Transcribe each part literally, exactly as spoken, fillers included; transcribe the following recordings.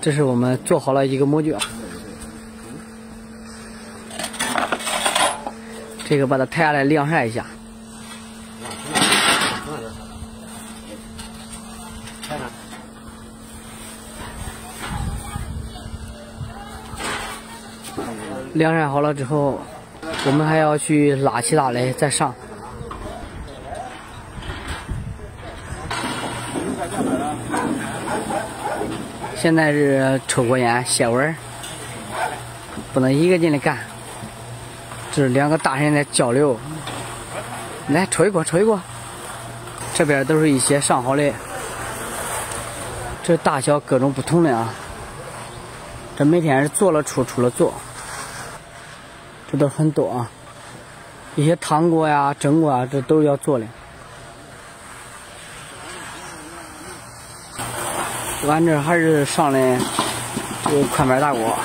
这是我们做好了一个模具，这个把它抬下来晾晒一下。晾晒好了之后，我们还要去拉起它来再上。现在是抽过烟歇会儿，不能一个劲的干。这是两个大人在交流。来抽一锅，抽一锅。这边都是一些上好的，这大小各种不同的啊。这每天是做了出，出了做。这都很多啊，一些汤锅呀、蒸锅啊，这都是要做的。俺这还是上的这个宽边大锅，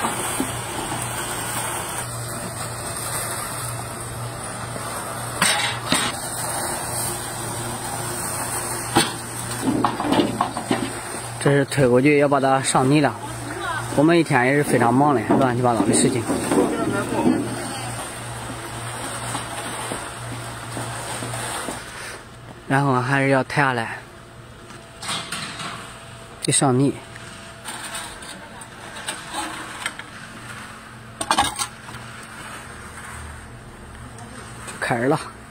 这是推过去要把它上泥了。我们一天也是非常忙的，乱七八糟的事情。然后还是要抬下来，得上泥，开始了。